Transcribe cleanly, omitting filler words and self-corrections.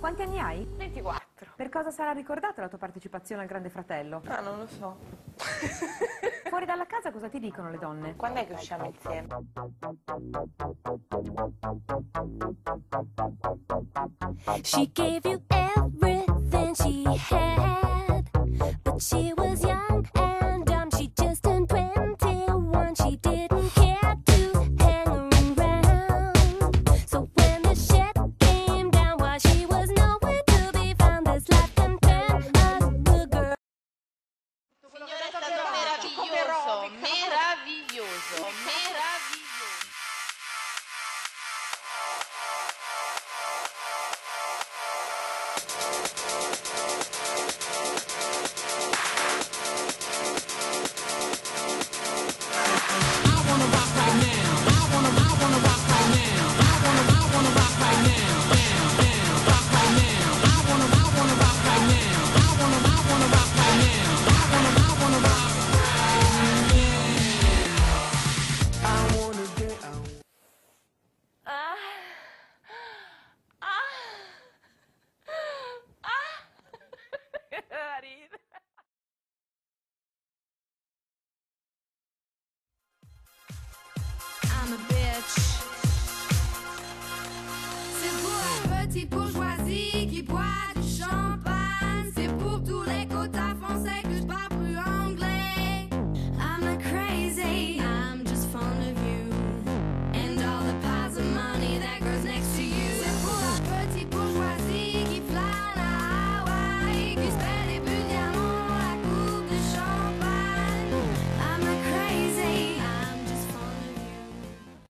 Quanti anni hai? 24. Per cosa sarà ricordata la tua partecipazione al Grande Fratello? Ah, non lo so. Fuori dalla casa cosa ti dicono le donne? Quando è che usciamo insieme? She gave you everything she had, but she was young and dumb. She just turned 21. She didn't care to hang around. So when the shit came down, while she was nowhere to be found, this life can turn a good girl. Signore, è stato meraviglioso, meraviglioso, meraviglioso. I'm a bitch. C'est pour un petit bourgeoisie qui boit